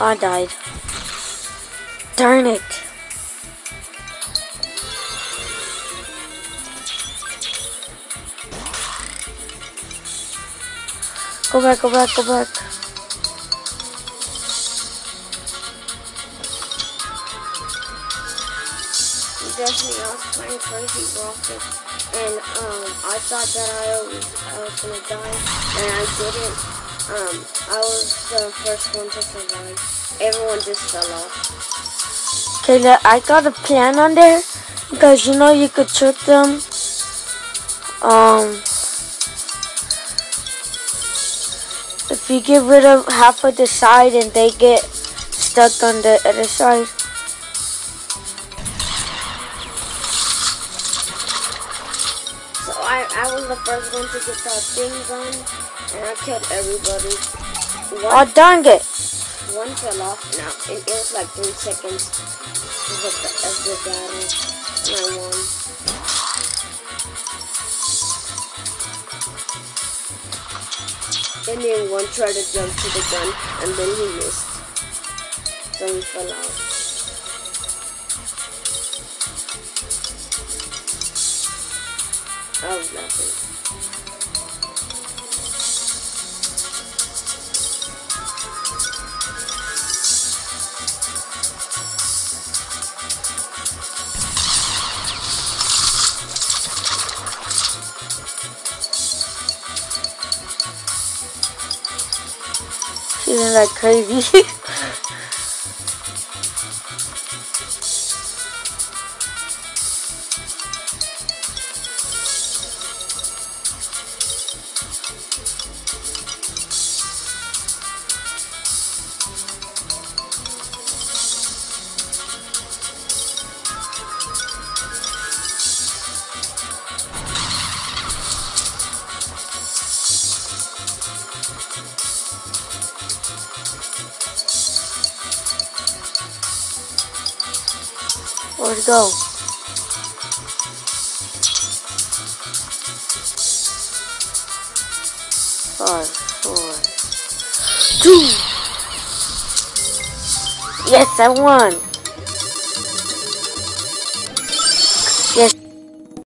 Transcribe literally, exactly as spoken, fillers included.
I died. Darn it. Go back, go back, go back. Definitely, I was playing Crazy Rocket, and um, I thought that I was, I was gonna die, and I didn't. Um, I was the first one to survive. Everyone just fell off. Okay, look, I got a plan on there, because you know you could trick them. Um, if you get rid of half of the side and they get stuck on the other side. I, I was the first one to get that thing done, and I killed everybody. One, Oh, dang it. One fell off now, and it was like three seconds of the, of the battle, and I won. And then one tried to jump to the gun, and then he missed. So he fell out. I was laughing. Feeling like crazy. Where'd it go? Five, four, two. Yes, I won. Yes.